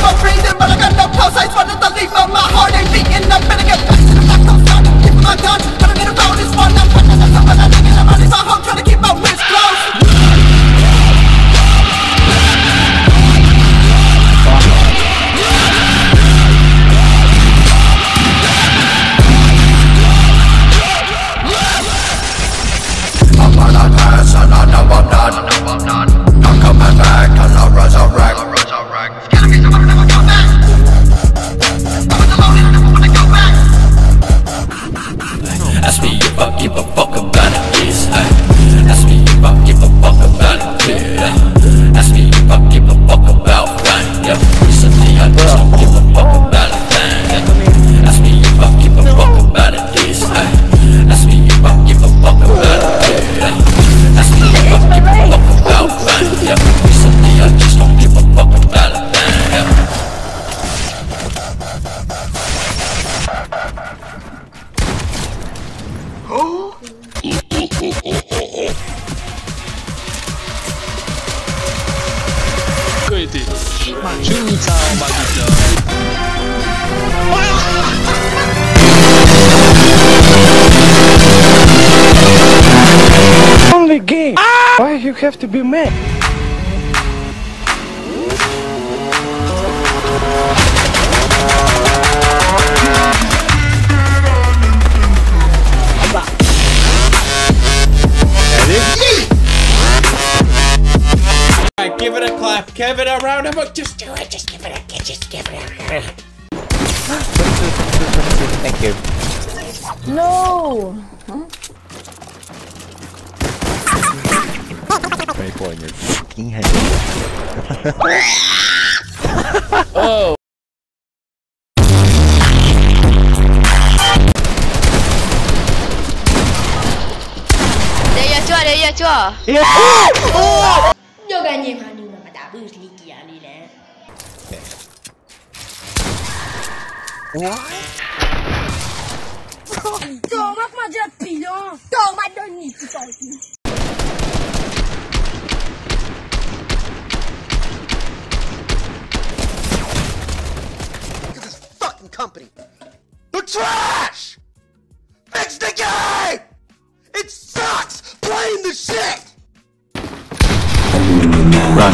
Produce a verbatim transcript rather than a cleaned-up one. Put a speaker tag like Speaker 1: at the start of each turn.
Speaker 1: I'm breathing, but I got no pulse. I just wanted to leave, but my heart ain't beating. I'm gonna get back to the back coast, start keeping my gun. But I'm in a road, this one, I'm punching the top, but I'm thinking I'm running my home, trying to keep my wrist closed. And I know I'm not, not coming back till I resurrect. Scared me, so I never come back. I was alone and I never wanna go back. Ask me if I give a fuck about it, yes. Ask me if I give a fuck about it, yeah. Ask me if I give a fuck about that, yeah. Recently I just don't give a fuck about it, yeah. Ask me if I give a fuck about it, yes. Ask me if I give a fuck about it, yeah. Ask me if I give a fuck about that, yeah. Recently I just don't give a fuck about it, yeah. Oh?
Speaker 2: Kıydı. Şunu çalmak
Speaker 3: Only game. Why you have to be mad?
Speaker 4: Alright, give it a clap, give it a round of applause. Just do it, just give it a, just give it a.
Speaker 5: Thank you.
Speaker 6: No. Huh?
Speaker 5: Rifle in your fucking head.
Speaker 4: Oh.
Speaker 7: Dia chưa, dia chưa.
Speaker 6: Vô gà nhiều hàng nhưng mà đã bự lý kia đi nè. Cho mắt mà chết bị đó. Cho mắt đơn nhị chứ trời.
Speaker 1: Company. The trash! Fix the game! It sucks! Blame the shit!
Speaker 5: Run.